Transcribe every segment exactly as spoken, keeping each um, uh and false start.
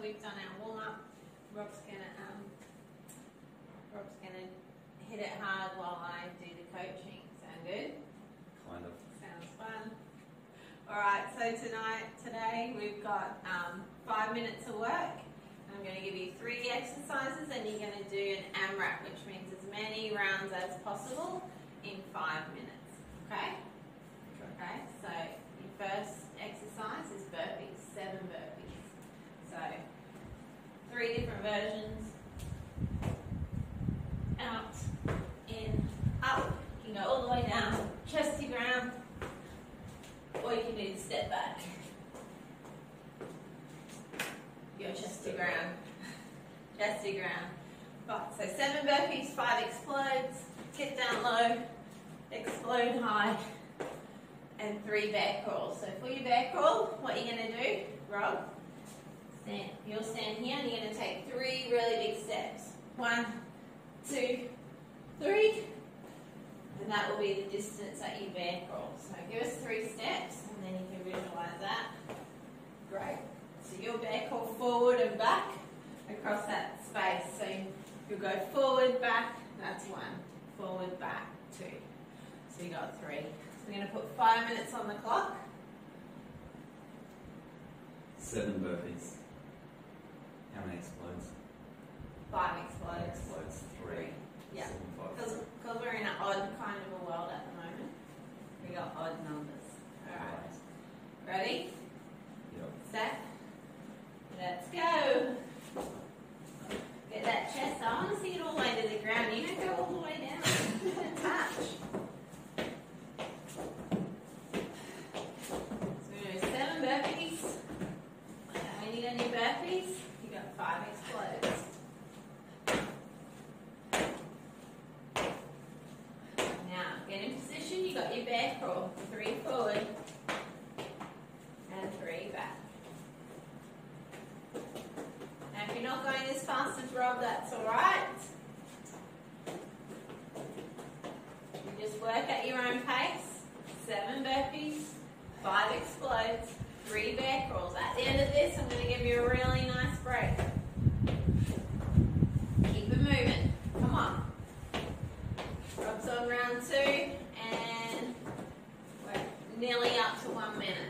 we've done our warm up. Rob's gonna um, Rob's gonna hit it hard while I do the coaching. Sound good? Kind of. Sounds fun. All right. So tonight, today we've got um, five minutes of work. I'm going to give you three exercises, and you're going to do an AMRAP, which means as many rounds as possible in five minutes. Okay? Okay. Okay. So your first exercise is burpees, seven burpees. So three different versions. Out, in, up. You can go all the way down, chest to ground, or you can do the step back. Your chest to ground. Chest to ground. Right, so seven burpees, five explodes, get down low, explode high, and three bear crawls. So for your bear crawl, what you're going to do, Rob, stand, you'll stand here and you're going to take three really big steps. One, two, three, and that will be the distance that you bear crawl. So give us three steps, and then you can visualize that. Great. So you'll bear crawl forward and back across that space. So you'll go forward, back, that's one. Forward, back, two. So you got three. So we're going to put five minutes on the clock. Seven burpees. How many explodes? Five explodes. Explodes. Three. Yeah. Seven, five. Because we're in an odd kind of a world at the moment. We got odd numbers. Alright. Ready? Yep. Set. Let's go. Get that chest. I want to see it all the way to the ground. You don't go all the way down. Touch. So we're going to do seven burpees. And when you got any burpees, you got five explodes. Now, get in position. You got your bear crawl. Three forward and three back. Now, if you're not going as fast as Rob, that's all right. You just work at your own pace. Seven burpees, five explodes, three bear crawls. At the end of this, I'm going to give you a really nice break. Keep it moving. Come on. Rob's on round two, and we're nearly up to one minute.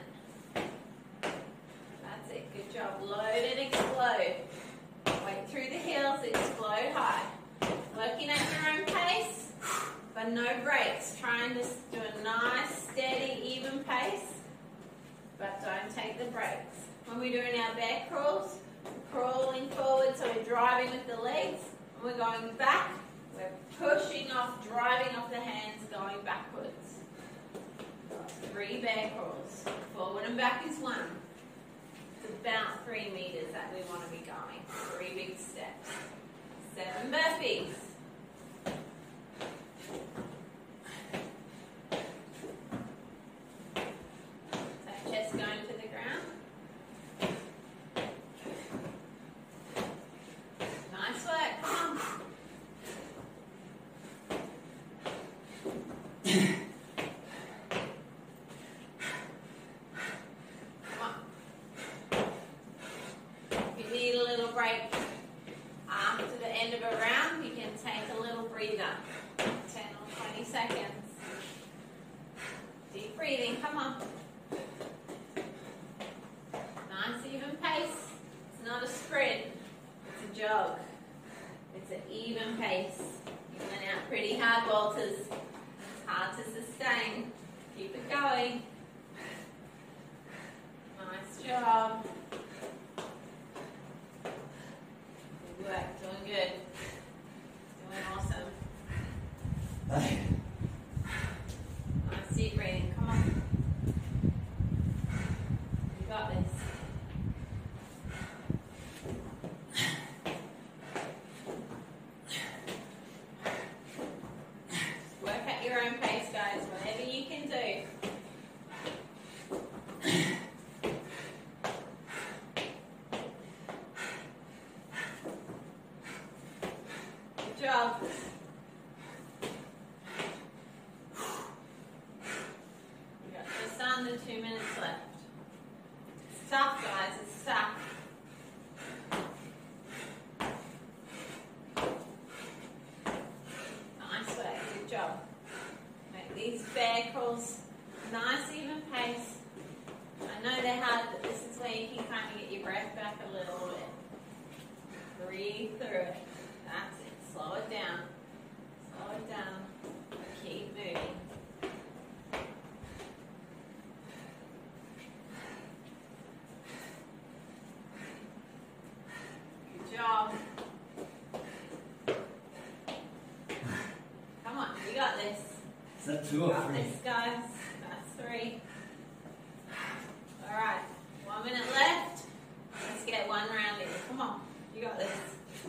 That's it. Good job. Load and explode. Weight through the heels, explode high. Working at your own pace, but no breaks. Try and just do a nice, steady, even pace, but don't take the breaks. When we're doing our bear crawls, we're crawling forward, so we're driving with the legs, and we're going back. We're pushing off, driving off the hands, going backwards. Three bear crawls. Forward and back is one. It's about three meters that we want to be going. Three big steps. Seven burpees. So chest going to the ground. Nice work. Come on. After the end of a round, you can take a little breather. ten or twenty seconds. Deep breathing, come on. Nice even pace. It's not a sprint, it's a jog. It's an even pace. You went out pretty hard, Walters. It's hard to sustain. Keep it going. Nice job. Good work, doing good. Doing awesome. Nice deep breathing, come on. You got this. Work at your own pace, guys, whatever you can do. Good job. We got just under two minutes left. It's tough, guys. It's tough. bear crawls. Nice even pace. I know they're hard, but this is where you can kind of get your breath back a little bit. Breathe through it. That's it. Slow it down. Slow it down. Keep moving. Good job. Come on, you got this. Is that two You or got three? this, guys. That's three. Alright, one minute left. Let's get one round in. Come on, you got this.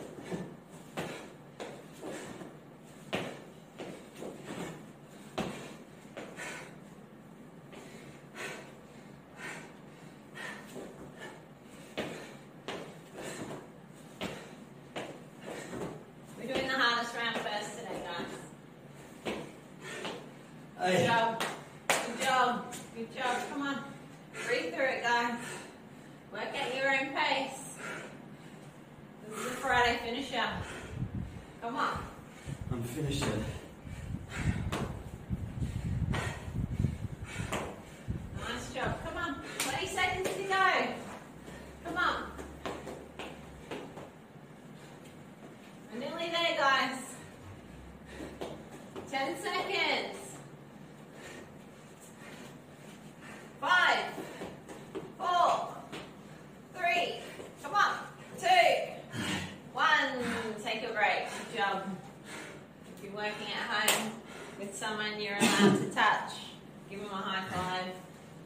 We're doing the hardest round first today, guys. Good Hey. job. Good job. Good job. Come on. Breathe through it, guys. Work at your own pace. This is a Friday finisher. Come on. I'm finishing. Nice job. Come on. twenty seconds to go. Come on. We're nearly there, guys. ten seconds. Five, four, three, come on, two, one. Take a break. Good job. If you're working at home with someone you're allowed to touch, give them a high five.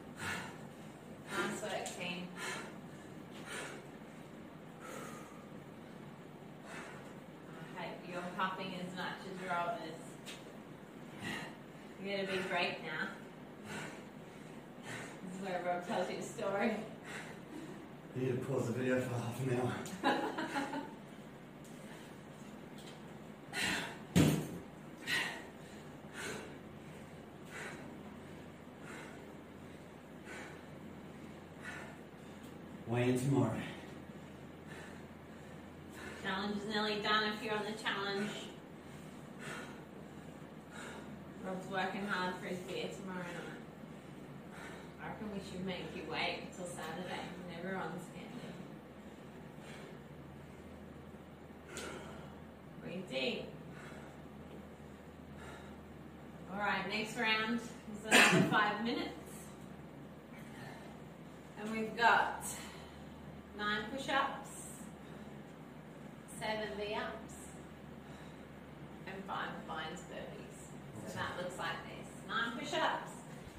Nice work, team. I hope you're puffing as much as Rob is. You get a big break now. This is where Rob tells you a story. You need to pause the video for half an hour. Weigh in tomorrow. Challenge is nearly done if you're on the challenge. Rob's working hard for his beer tomorrow night. I reckon we should make you wait until Saturday when everyone's getting it. Breathe deep. Alright, next round is another five minutes. And we've got nine push-ups, seven V-ups, and five Vines burpees. So that looks like this. Nine push-ups.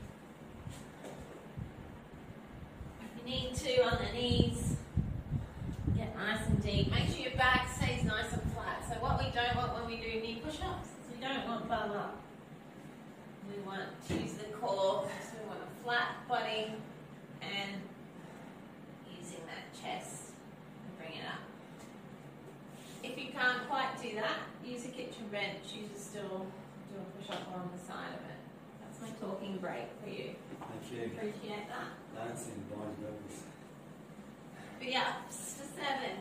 If you need to, on the knees, get nice and deep. Make sure your back stays nice and flat. So what we don't want when we do knee push-ups is we don't want bum up. We want to use the core, so we want a flat body and using that chest and bring it up. If you can't quite do that, use a kitchen bench, use a stool, do a push-up along the side of it. That's my talking break for you. Thank you. Appreciate that. I don't see the blind burpees. V-ups for seven.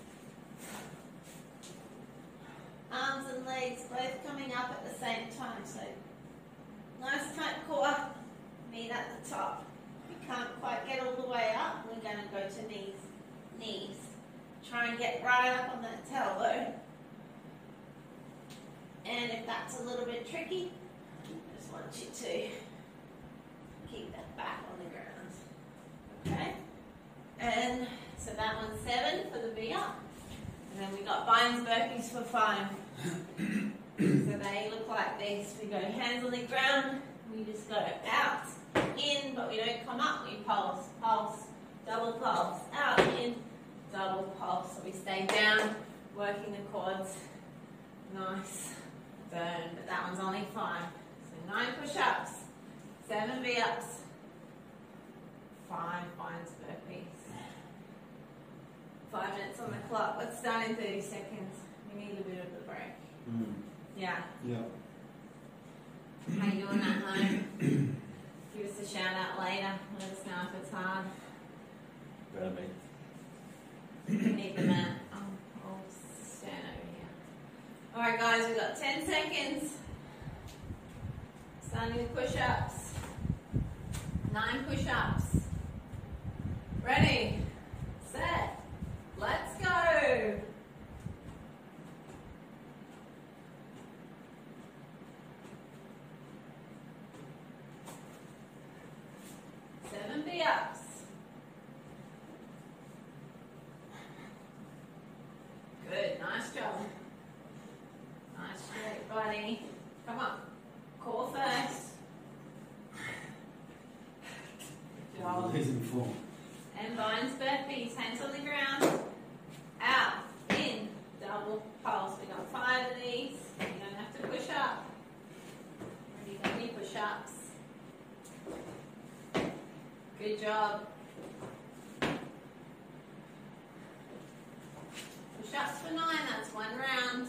Arms and legs both coming up at the same time, so nice tight core, knee at the top. If you can't quite get all the way up, we're going to go to knees. Knees. Try and get right up on that tailbone. And if that's a little bit tricky, I just want you to keep that back on the ground. Okay? And so that one's seven for the V-up. And then we got Vines burpees for five. So they look like this. We go hands on the ground. We just go out, in, but we don't come up. We pulse, pulse, double pulse, out, in, double pulse. So we stay down, working the quads. Nice. Burn. But that one's only five. So nine push-ups, seven V-ups, five Vines burpees. Five minutes on the clock. Let's start in thirty seconds. We need a bit of a break. Mm. Yeah. Yeah. How you doing at home? Give us a shout out later. Let us know if it's hard. Better be. We need the mat. I'll, I'll stand over here. Alright guys, we've got ten seconds. Start Starting with push-ups. Nine push-ups. Ready, set, let's go. Seven V-ups. Good, nice job. Nice straight body. Come on, core first. Good job. Losing form. And Vines burpees, hands on the ground. Out, in, double pulse. We got five of these. You don't have to push up. Already got any push-ups. Good job. Push-ups for nine, that's one round.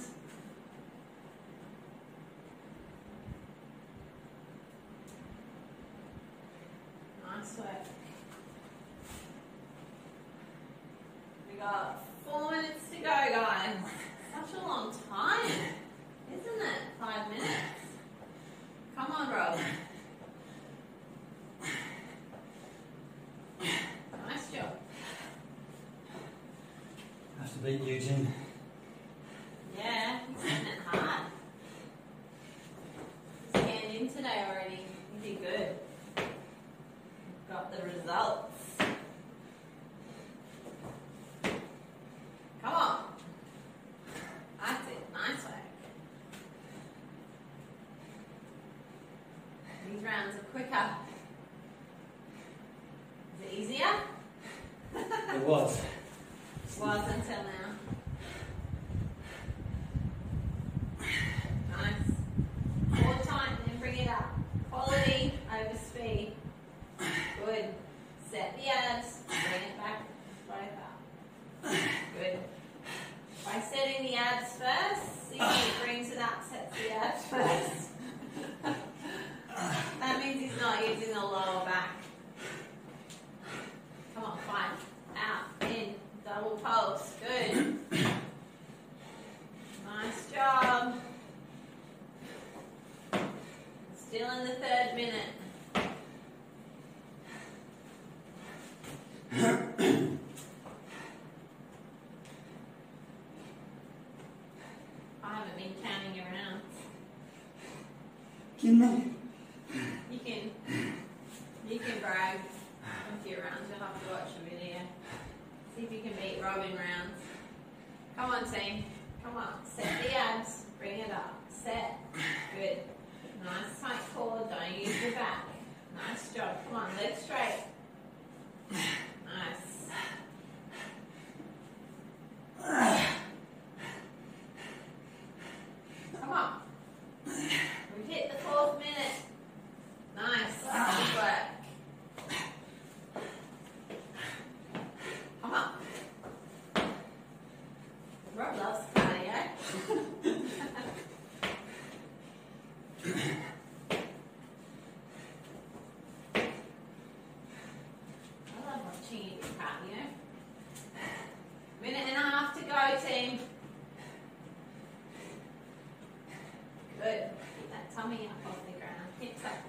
Nice work. We got four minutes to go, guys. Such a long time, isn't it? Five minutes. Come on, Rob. Nice job. Have to beat Eugene. Yeah, he's hitting it hard. He's scanned in today already. You did good. Got the results. Come on. That's it. Nice work. These rounds are quicker. Is it easier? It was. Was until now. Nice. More time, then bring it up. Quality over speed. Good. Set the abs. Bring it back. Both up. Good. By setting the abs first, see if he brings it up, sets the abs first. That means he's not using the lower back. Come on, five. Out, in, double pulse. Good. Nice job. Still in the third minute. I haven't been counting your rounds. Can they? You can, you can brag with your rounds. You'll have to watch the video. See if you can beat Robin rounds. Come on, team. Come on. Set the abs. Bring it up. Set. Good. Nice tight core. Don't use your back. Nice job. Come on. Legs straight. Nice. Come on. We've hit the fourth minute. Nice. Good work. Come on. Rob loves cardio. I love watching you do cardio. Minute and a half to go, team. Good. Get that tummy up off the ground. Hips up.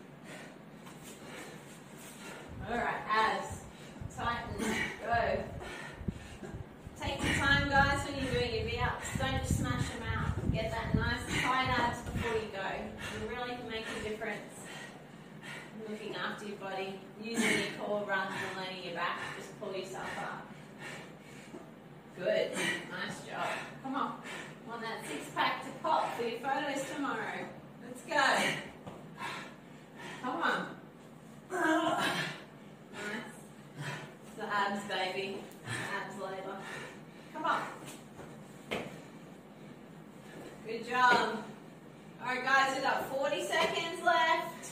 Alright, abs. Tighten. Go. Take your time, guys, when you're doing your V-ups. Don't just smash them out. Get that nice tight abs before you go. It really can make a difference. Looking after your body, using your core rather than letting your back just pull yourself up. Good. Nice job. Come on. Want that six pack to pop for your photos tomorrow. Let's go. Come on. Nice. It's the abs, baby. Abs later. Come on. Good job. Alright, guys, we've got forty seconds left.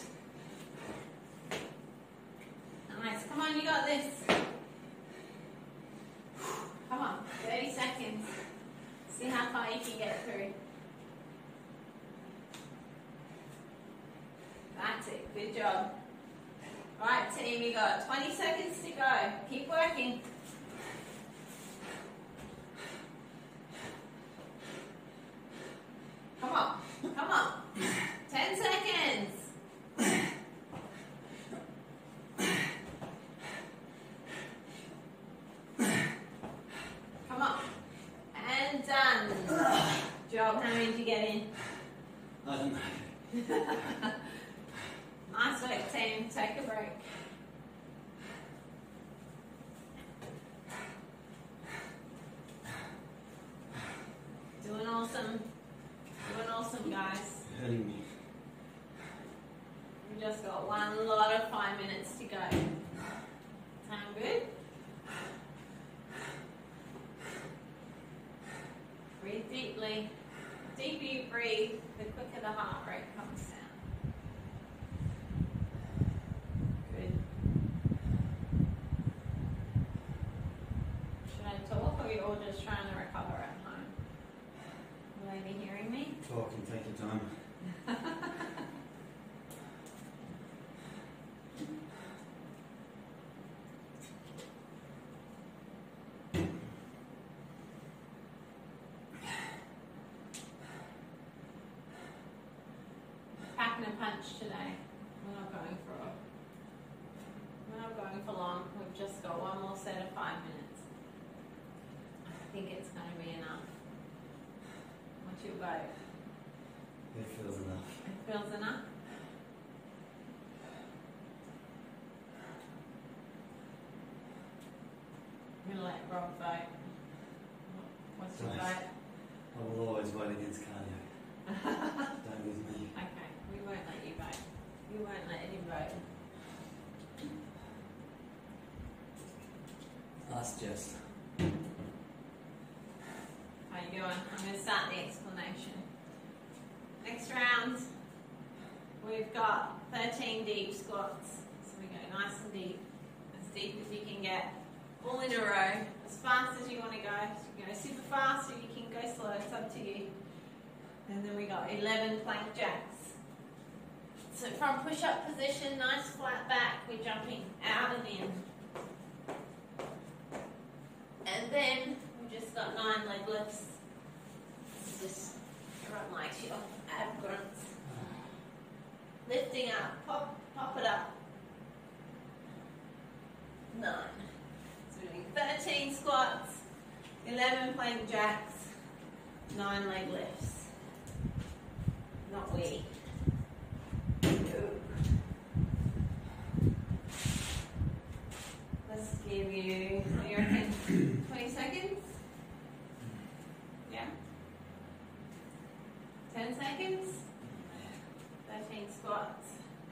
Nice. Come on, you got this. Come on. thirty seconds. See how far you can get through. That's it. Good job. Alright, team, you got twenty seconds to go. Keep working. Come on. Come on. ten seconds. Nice work, team. Take a break. Doing awesome. Doing awesome, guys. Hurting me. We've just got one lot of five minutes to go. Sound good? Breathe deeply. The deeper you breathe, the quicker the heart rate comes down. Good. Should I talk, or are you all just trying to recover at home? Will they be hearing me? Talk and take your time. Packing a punch today. We're not going for a, we're not going for long. We've just got one more set of five minutes. I think it's going to be enough. What's your vote? It feels enough. It feels enough. I'm going to let Rob vote. What's your Right. vote? I will always vote against cardio. Don't use me. Okay, we won't let you vote. We won't let him vote. Ask Jess. How you doing? I'm going to start the explanation. Next round, we've got thirteen deep squats. So we go nice and deep, as deep as you can get, all in a row, as fast as you want to go. So you can go super fast or you can go slow, it's up to you. And then we got eleven plank jacks. So from push-up position, nice flat back, we're jumping out and in. And then we've just got nine leg lifts. This is just, everyone likes your ab grunts. Lifting up, pop, pop it up. Nine. So we're doing thirteen squats, eleven plank jacks, nine leg lifts. Not we. Let's give you, what do you reckon, twenty seconds? Yeah? ten seconds? thirteen squats.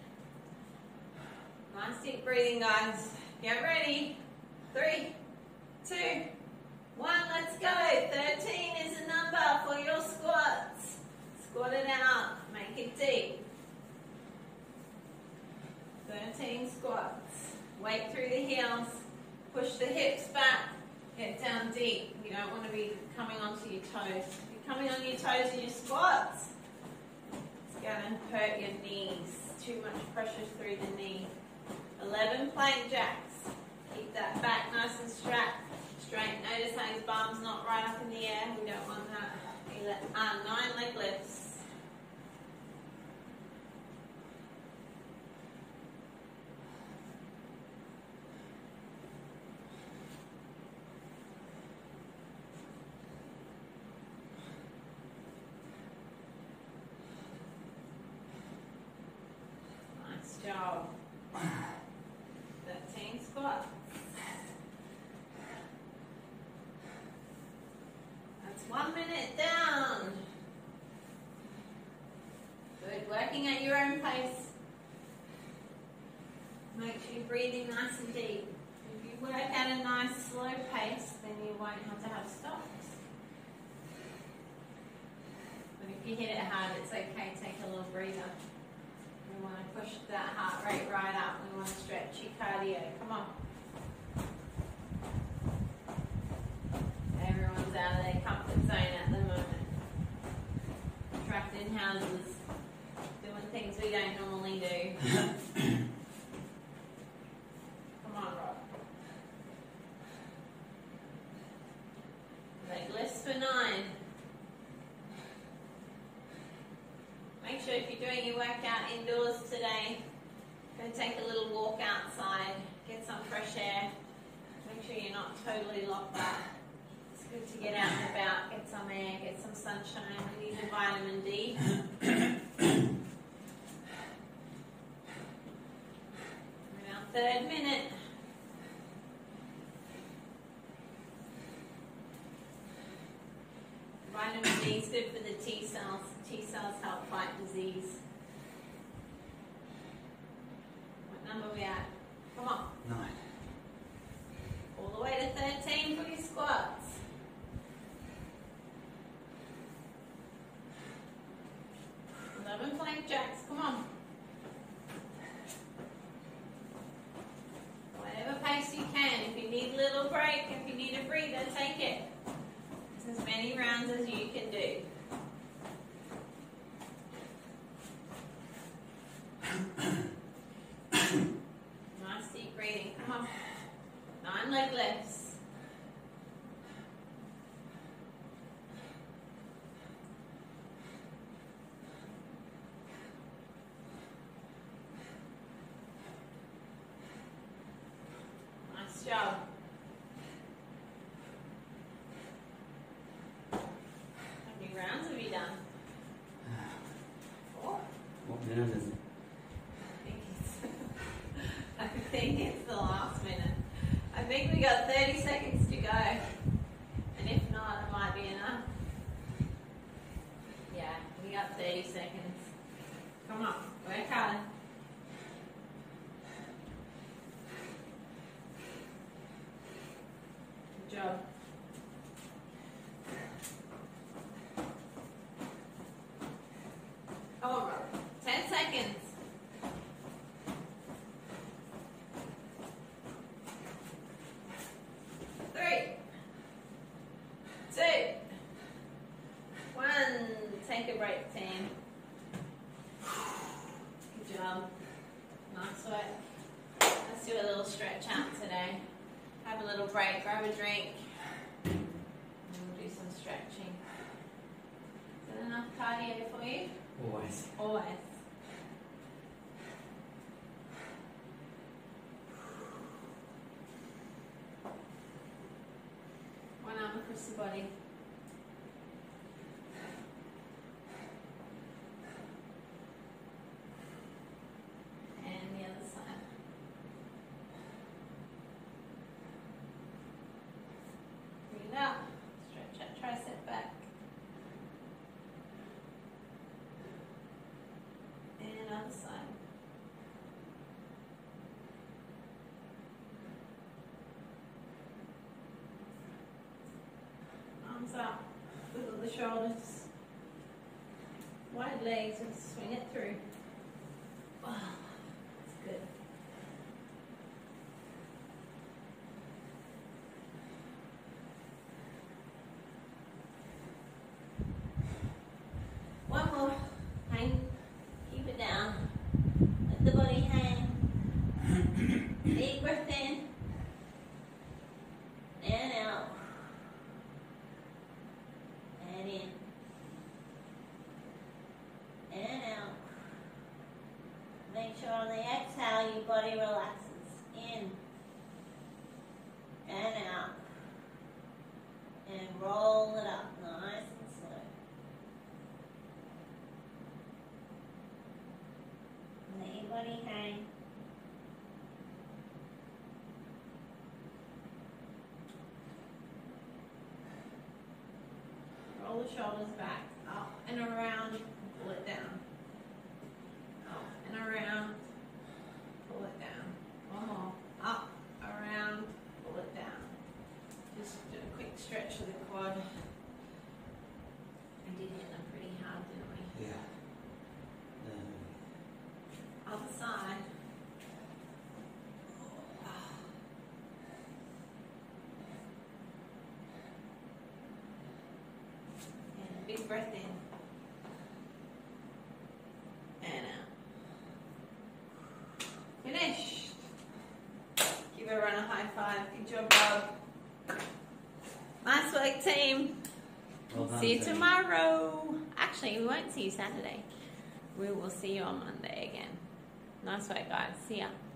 Nice deep breathing, guys. Get ready. Three, two, one, let's go. thirteen is the number for your squats. Squat it out, make it deep. thirteen squats. Weight through the heels, push the hips back, get down deep. You don't want to be coming onto your toes. If you're coming on your toes in your squats, it's going to hurt your knees. Too much pressure through the knee. eleven plank jacks. Keep that back nice and strapped. Straight. Notice how his bum's not right up in the air. We don't want that. Uh, nine leg lifts. Nice job. thirteen squats. That's one minute down. Good. Working at your own pace. Make sure you're breathing nice and deep. If you work at a nice slow pace, then you won't have to have stops. But if you hit it hard, it's okay. Take a little breather. We want to push that heart rate right up. We want to stretch your cardio. Come on. Everyone's out of their comfort zone at the moment. Trapped in houses, doing things we don't normally do. Come on, Rob. Leg lifts for nine. Make sure if you're doing your workout indoors today, go take a little walk outside, get some fresh air. Make sure you're not totally locked up. It's good to get out and about, get some air, get some sunshine. We need the vitamin D. third minute. Vitamin D is good for the T cells. T cells help fight disease. What number are we at? Come on. Nine. All the way to thirteen for your squats. eleven plank jacks. Come on. Whatever pace you can. If you need a little break, if you need a breather, take it. As many rounds as you can do. Nice deep breathing. Come on. Nine leg lifts. Nice job. Rounds have you done? Four? What minute is it? I think it's, I think it's the last minute. I think we got thirty seconds to go. And if not, it might be enough. Yeah, we got thirty seconds. Come on, work hard. Good job. Come on, bro. Ten seconds. Three, two, one. Take a break, team. Good job. Nice work. Let's do a little stretch out today. Have a little break, grab a drink, and we'll do some stretching. Is that enough cardio for you? Always. Always. One arm across the body. And the other side. Breathe out. Stretch that tricep back. And other side. Arms up, wiggle the shoulders. Wide legs and swing it through. Wow, that's good. One more. Hang. Keep it down. Let the body hang. Deep breath in. And out. And in. And out. Make sure on the exhale your body relaxes. In. And out. And roll it up nice and slow. Let your body hang. Roll the shoulders back, up and around, pull it down. Up and around, pull it down. One more. Up, around, pull it down. Just do a quick stretch of the quad. I did hit them pretty hard, didn't we? Yeah. Um, Other side. And a big breath in. And out. Finished. Give everyone a high five. Good job, Bob. Nice work, team. well done, See you team. tomorrow. Actually, we won't see you Saturday. We will see you on Monday again. Nice work, guys. See ya.